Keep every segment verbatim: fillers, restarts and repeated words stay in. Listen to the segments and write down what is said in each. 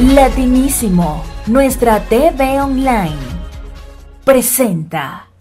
Latinísimo, nuestra T V online, presenta.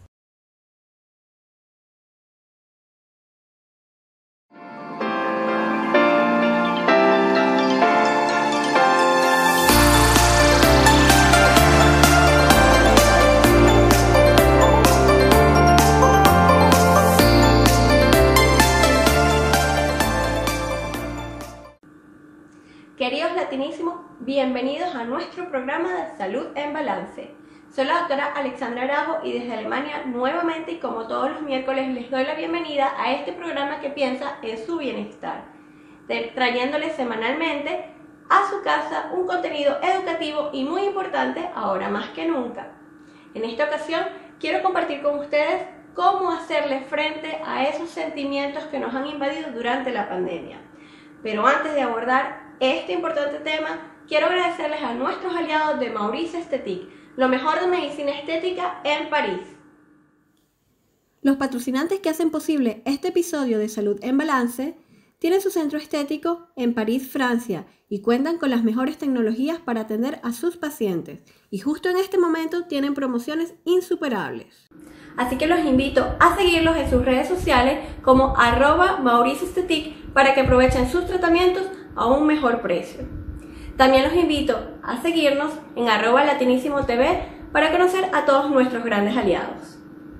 Queridos latinísimos, bienvenidos a nuestro programa de Salud en Balance. Soy la doctora Alexandra Arajo y desde Alemania nuevamente y como todos los miércoles les doy la bienvenida a este programa que piensa en su bienestar, trayéndoles semanalmente a su casa un contenido educativo y muy importante ahora más que nunca. En esta ocasión quiero compartir con ustedes cómo hacerle frente a esos sentimientos que nos han invadido durante la pandemia. Pero antes de abordar este importante tema, quiero agradecerles a nuestros aliados de Maurice Esthétique, lo mejor de medicina estética en París. Los patrocinantes que hacen posible este episodio de Salud en Balance tienen su centro estético en París, Francia, y cuentan con las mejores tecnologías para atender a sus pacientes. Y justo en este momento tienen promociones insuperables. Así que los invito a seguirlos en sus redes sociales como arroba Maurice Esthétique para que aprovechen sus tratamientos a un mejor precio. También los invito a seguirnos en arroba Latinísimo T V para conocer a todos nuestros grandes aliados.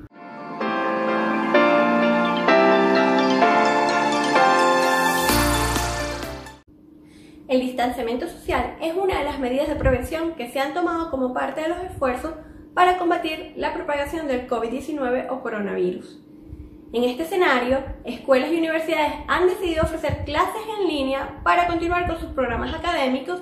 El distanciamiento social es una de las medidas de prevención que se han tomado como parte de los esfuerzos para combatir la propagación del COVID diecinueve o coronavirus. En este escenario, escuelas y universidades han decidido ofrecer clases en línea para continuar con sus programas académicos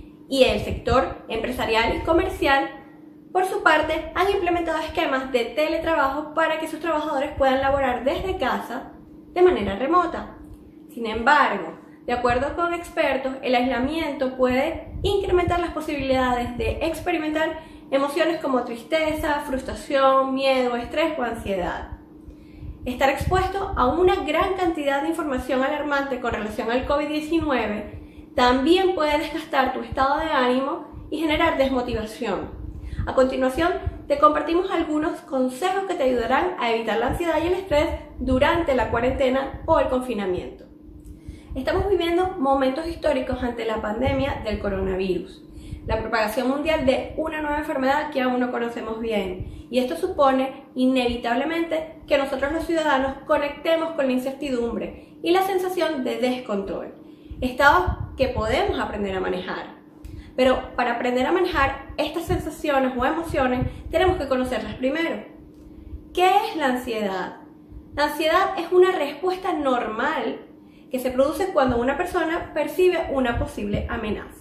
y el sector empresarial y comercial, por su parte, han implementado esquemas de teletrabajo para que sus trabajadores puedan laborar desde casa de manera remota. Sin embargo, de acuerdo con expertos, el aislamiento puede incrementar las posibilidades de experimentar emociones como tristeza, frustración, miedo, estrés o ansiedad. Estar expuesto a una gran cantidad de información alarmante con relación al COVID diecinueve también puede desgastar tu estado de ánimo y generar desmotivación. A continuación, te compartimos algunos consejos que te ayudarán a evitar la ansiedad y el estrés durante la cuarentena o el confinamiento. Estamos viviendo momentos históricos ante la pandemia del coronavirus, la propagación mundial de una nueva enfermedad que aún no conocemos bien, y esto supone inevitablemente que nosotros los ciudadanos conectemos con la incertidumbre y la sensación de descontrol, estados que podemos aprender a manejar. Pero para aprender a manejar estas sensaciones o emociones tenemos que conocerlas primero. ¿Qué es la ansiedad? La ansiedad es una respuesta normal que se produce cuando una persona percibe una posible amenaza.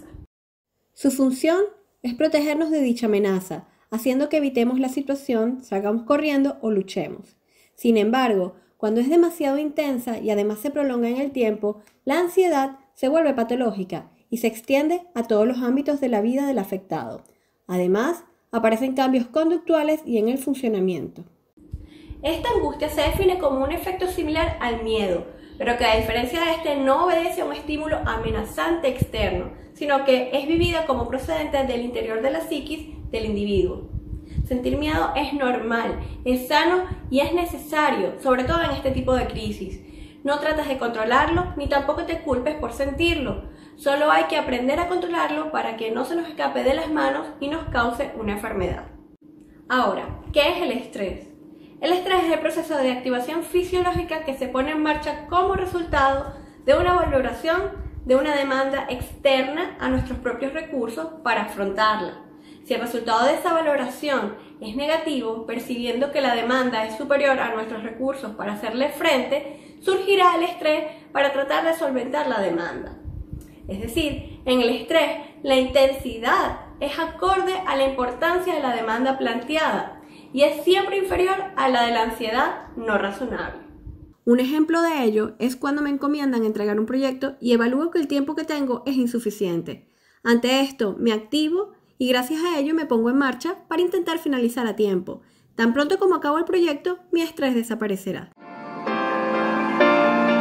Su función es protegernos de dicha amenaza, haciendo que evitemos la situación, salgamos corriendo o luchemos. Sin embargo, cuando es demasiado intensa y además se prolonga en el tiempo, la ansiedad se vuelve patológica y se extiende a todos los ámbitos de la vida del afectado. Además, aparecen cambios conductuales y en el funcionamiento. Esta angustia se define como un efecto similar al miedo, pero que a diferencia de este no obedece a un estímulo amenazante externo, sino que es vivida como procedente del interior de la psiquis del individuo. Sentir miedo es normal, es sano y es necesario, sobre todo en este tipo de crisis. No tratas de controlarlo, ni tampoco te culpes por sentirlo. Solo hay que aprender a controlarlo para que no se nos escape de las manos y nos cause una enfermedad. Ahora, ¿qué es el estrés? El estrés es el proceso de activación fisiológica que se pone en marcha como resultado de una valoración de una demanda externa a nuestros propios recursos para afrontarla. Si el resultado de esa valoración es negativo, percibiendo que la demanda es superior a nuestros recursos para hacerle frente, surgirá el estrés para tratar de solventar la demanda. Es decir, en el estrés, la intensidad es acorde a la importancia de la demanda planteada y es siempre inferior a la de la ansiedad no razonable. Un ejemplo de ello es cuando me encomiendan entregar un proyecto y evalúo que el tiempo que tengo es insuficiente. Ante esto, me activo y gracias a ello me pongo en marcha para intentar finalizar a tiempo. Tan pronto como acabo el proyecto, mi estrés desaparecerá.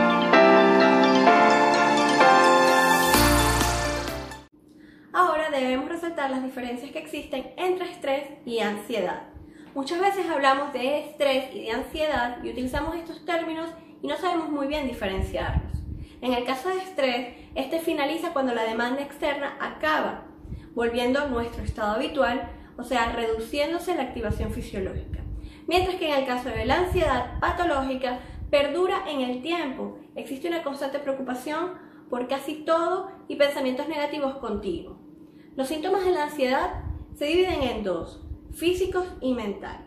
Ahora debemos resaltar las diferencias que existen entre estrés y ansiedad. Muchas veces hablamos de estrés y de ansiedad y utilizamos estos términos y no sabemos muy bien diferenciarlos. En el caso de estrés, este finaliza cuando la demanda externa acaba, volviendo a nuestro estado habitual, o sea, reduciéndose la activación fisiológica. Mientras que en el caso de la ansiedad patológica, perdura en el tiempo. Existe una constante preocupación por casi todo y pensamientos negativos continuos. Los síntomas de la ansiedad se dividen en dos, físicos y mentales.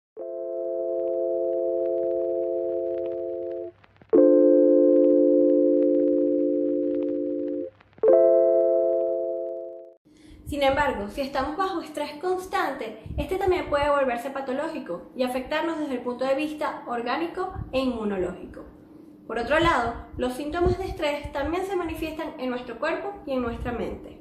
Sin embargo, si estamos bajo estrés constante, este también puede volverse patológico y afectarnos desde el punto de vista orgánico e inmunológico. Por otro lado, los síntomas de estrés también se manifiestan en nuestro cuerpo y en nuestra mente.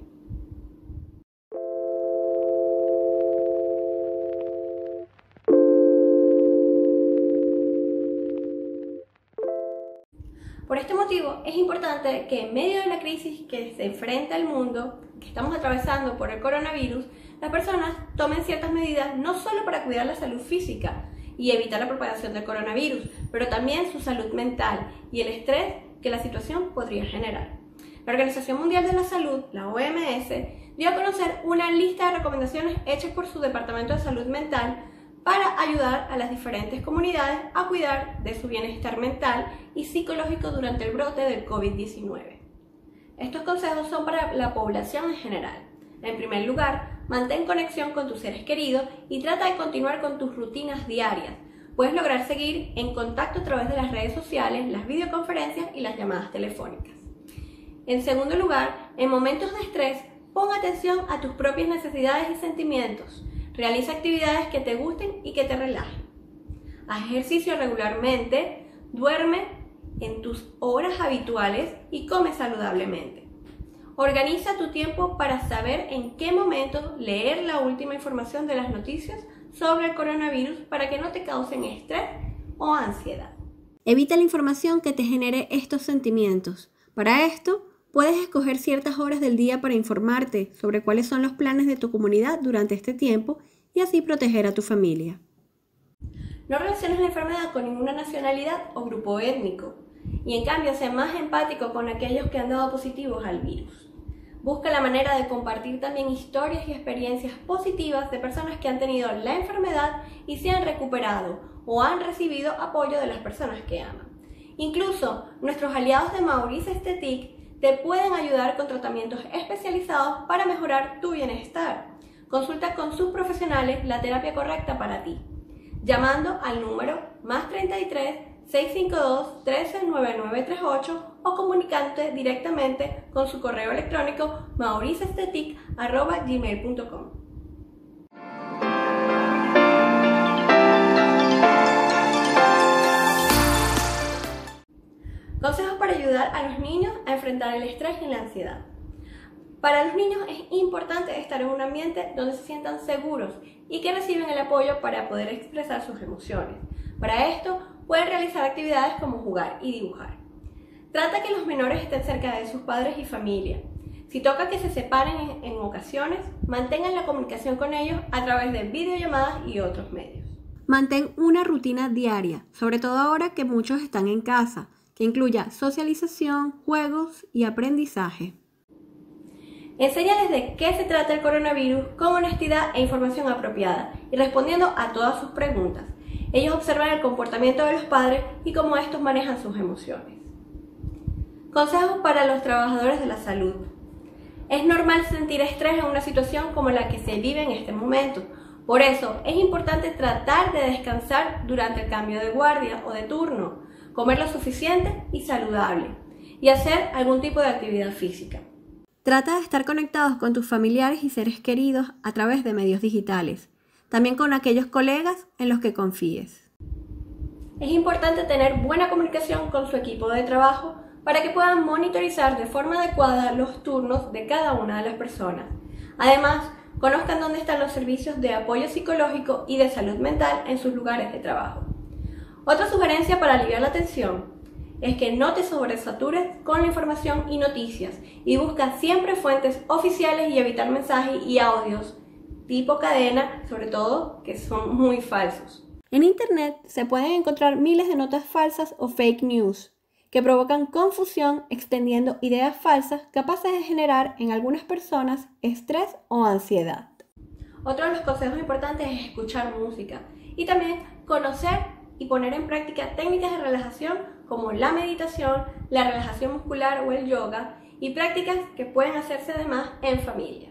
Por este motivo, es importante que en medio de la crisis que se enfrenta el mundo, que estamos atravesando por el coronavirus, las personas tomen ciertas medidas no solo para cuidar la salud física y evitar la propagación del coronavirus, pero también su salud mental y el estrés que la situación podría generar. La Organización Mundial de la Salud, la O M S, dio a conocer una lista de recomendaciones hechas por su Departamento de Salud Mental para ayudar a las diferentes comunidades a cuidar de su bienestar mental y psicológico durante el brote del COVID diecinueve. Estos consejos son para la población en general. En primer lugar, mantén conexión con tus seres queridos y trata de continuar con tus rutinas diarias. Puedes lograr seguir en contacto a través de las redes sociales, las videoconferencias y las llamadas telefónicas. En segundo lugar, en momentos de estrés, pon atención a tus propias necesidades y sentimientos. Realiza actividades que te gusten y que te relajen. Haz ejercicio regularmente, duerme en tus horas habituales y come saludablemente. Organiza tu tiempo para saber en qué momento leer la última información de las noticias sobre el coronavirus para que no te causen estrés o ansiedad. Evita la información que te genere estos sentimientos. Para esto, puedes escoger ciertas horas del día para informarte sobre cuáles son los planes de tu comunidad durante este tiempo y así proteger a tu familia. No relaciones la enfermedad con ninguna nacionalidad o grupo étnico y en cambio sé más empático con aquellos que han dado positivos al virus. Busca la manera de compartir también historias y experiencias positivas de personas que han tenido la enfermedad y se han recuperado o han recibido apoyo de las personas que aman. Incluso nuestros aliados de Maurice Esthétique te pueden ayudar con tratamientos especializados para mejorar tu bienestar. Consulta con sus profesionales la terapia correcta para ti, llamando al número más treinta y tres, seiscientos cincuenta y dos, trece, noventa y nueve treinta y ocho o comunicándote directamente con su correo electrónico mauriceestetic arroba gmail punto com. Consejos para ayudar a los niños a enfrentar el estrés y la ansiedad. Para los niños es importante estar en un ambiente donde se sientan seguros y que reciben el apoyo para poder expresar sus emociones. Para esto, pueden realizar actividades como jugar y dibujar. Trata que los menores estén cerca de sus padres y familia. Si toca que se separen en, en ocasiones, mantengan la comunicación con ellos a través de videollamadas y otros medios. Mantén una rutina diaria, sobre todo ahora que muchos están en casa, que incluya socialización, juegos y aprendizaje. Enséñales de qué se trata el coronavirus con honestidad e información apropiada y respondiendo a todas sus preguntas. Ellos observan el comportamiento de los padres y cómo estos manejan sus emociones. Consejos para los trabajadores de la salud. Es normal sentir estrés en una situación como la que se vive en este momento. Por eso es importante tratar de descansar durante el cambio de guardia o de turno, comer lo suficiente y saludable y hacer algún tipo de actividad física. Trata de estar conectados con tus familiares y seres queridos a través de medios digitales, también con aquellos colegas en los que confíes. Es importante tener buena comunicación con su equipo de trabajo para que puedan monitorizar de forma adecuada los turnos de cada una de las personas. Además, conozcan dónde están los servicios de apoyo psicológico y de salud mental en sus lugares de trabajo. Otra sugerencia para aliviar la tensión es que no te sobresatures con la información y noticias y busca siempre fuentes oficiales y evitar mensajes y audios tipo cadena, sobre todo, que son muy falsos. En Internet se pueden encontrar miles de notas falsas o fake news que provocan confusión extendiendo ideas falsas capaces de generar en algunas personas estrés o ansiedad. Otro de los consejos importantes es escuchar música y también conocer y poner en práctica técnicas de relajación como la meditación, la relajación muscular o el yoga y prácticas que pueden hacerse además en familia.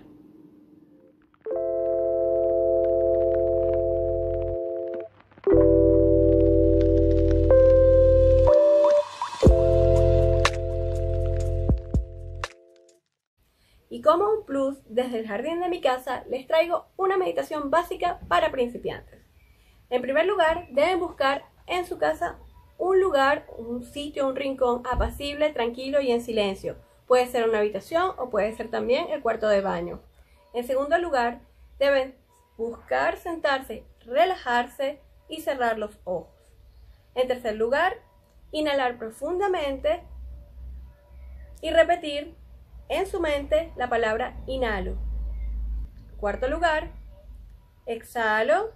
Y como un plus, desde el jardín de mi casa les traigo una meditación básica para principiantes. En primer lugar, deben buscar en su casa un lugar, un sitio, un rincón apacible, tranquilo y en silencio. Puede ser una habitación o puede ser también el cuarto de baño. En segundo lugar, deben buscar sentarse, relajarse y cerrar los ojos. En tercer lugar, inhalar profundamente y repetir en su mente la palabra inhalo. Cuarto lugar, exhalo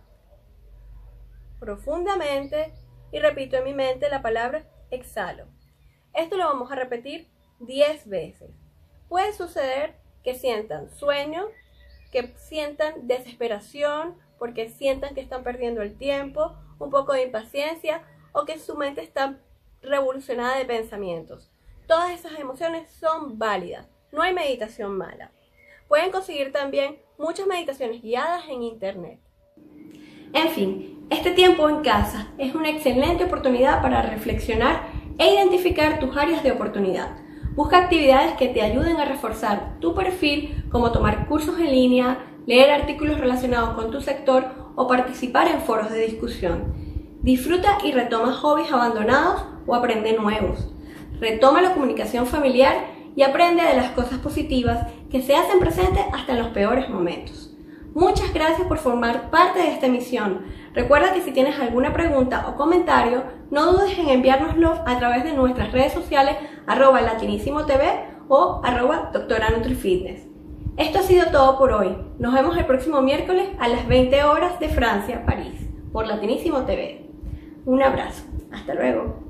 profundamente y repito en mi mente la palabra exhalo. Esto lo vamos a repetir diez veces. Puede suceder que sientan sueño, que sientan desesperación, porque sientan que están perdiendo el tiempo, un poco de impaciencia o que su mente está revolucionada de pensamientos. Todas esas emociones son válidas. No hay meditación mala. Pueden conseguir también muchas meditaciones guiadas en internet. En fin, este tiempo en casa es una excelente oportunidad para reflexionar e identificar tus áreas de oportunidad. Busca actividades que te ayuden a reforzar tu perfil, como tomar cursos en línea, leer artículos relacionados con tu sector o participar en foros de discusión. Disfruta y retoma hobbies abandonados o aprende nuevos. Retoma la comunicación familiar y aprende de las cosas positivas que se hacen presentes hasta en los peores momentos. Muchas gracias por formar parte de esta emisión. Recuerda que si tienes alguna pregunta o comentario, no dudes en enviárnoslo a través de nuestras redes sociales arroba latinísimo T V o arroba doctora nutrifitness. Esto ha sido todo por hoy. Nos vemos el próximo miércoles a las veinte horas de Francia, París, por Latinísimo T V. Un abrazo. Hasta luego.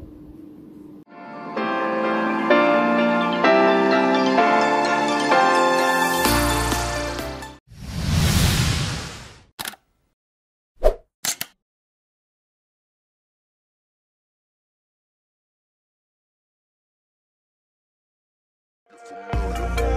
For more.